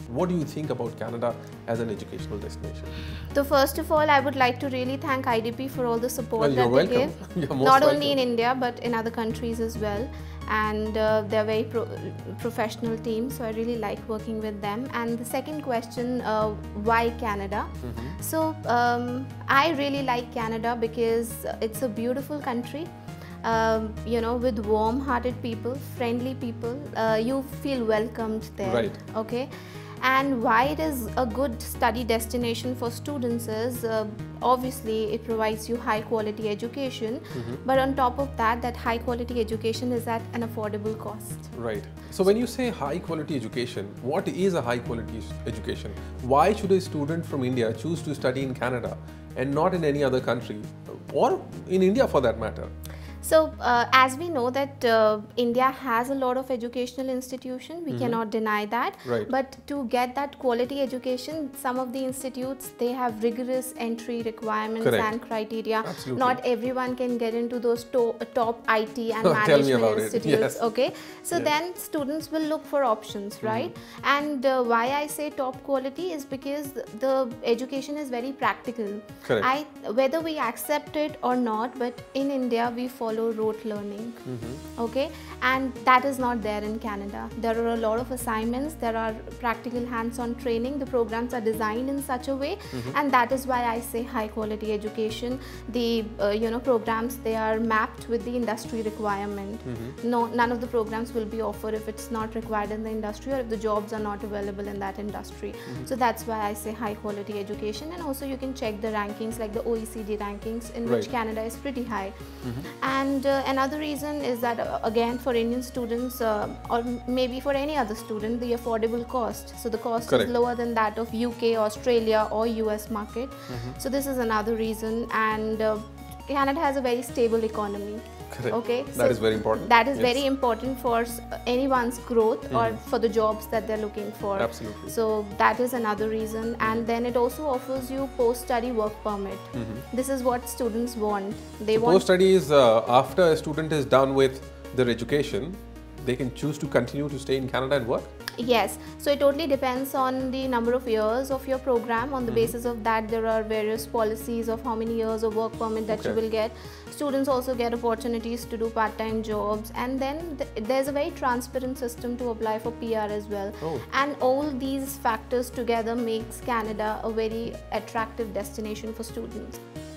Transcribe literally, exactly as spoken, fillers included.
What do you think about Canada as an educational destination? So first of all, I would like to really thank I D P for all the support Well, that you're they welcome. give, You're most not welcome. only in India but in other countries as well. And uh, they're very pro professional team, so I really like working with them. And the second question, uh, why Canada? Mm-hmm. So um, I really like Canada because it's a beautiful country. Um, you know, with warm-hearted people, friendly people, uh, you feel welcomed there. Right. Okay. And why it is a good study destination for students is uh, obviously it provides you high quality education, Mm-hmm. but on top of that, that high quality education is at an affordable cost. Right. So when you say high quality education, what is a high quality education? Why should a student from India choose to study in Canada and not in any other country, or in India for that matter? So uh, as we know that uh, India has a lot of educational institutions, we Mm-hmm. cannot deny that. Right. But to get that quality education, some of the institutes, they have rigorous entry requirements Correct. and criteria. Absolutely. Not everyone can get into those to top I T and Tell me management about it. institutes. Yes. Okay. So Yes. then students will look for options, right? And uh, why I say top quality is because the education is very practical. Correct. I, whether we accept it or not, but in India we follow rote learning. Mm-hmm. Okay, and that is not there in Canada. There are a lot of assignments, there are practical hands-on training, the programs are designed in such a way, Mm-hmm. and that is why I say high quality education. The uh, you know programs, they are mapped with the industry requirement. Mm-hmm. No, none of the programs will be offered if it's not required in the industry or if the jobs are not available in that industry. Mm-hmm. So that's why I say high quality education. And also you can check the rankings like the O E C D rankings, in which Right. Canada is pretty high. Mm-hmm. And uh, another reason is that uh, again for Indian students uh, or maybe for any other student, the affordable cost. So the cost Correct. is lower than that of U K, Australia or U S market. Mm-hmm. So this is another reason. And uh, Canada has a very stable economy. Correct. Okay, That so is very important. That is Yes. very important for s- anyone's growth or for the jobs that they're looking for. Absolutely. So that is another reason. And then it also offers you post-study work permit. Mm-hmm. This is what students want. They So want post-study is uh, after a student is done with their education, they can choose to continue to stay in Canada and work? Yes, so it totally depends on the number of years of your program. On the Mm-hmm. basis of that, there are various policies of how many years of work permit that you Okay. will get. Students also get opportunities to do part-time jobs, and then th there's a very transparent system to apply for P R as well. Oh. And all these factors together makes Canada a very attractive destination for students.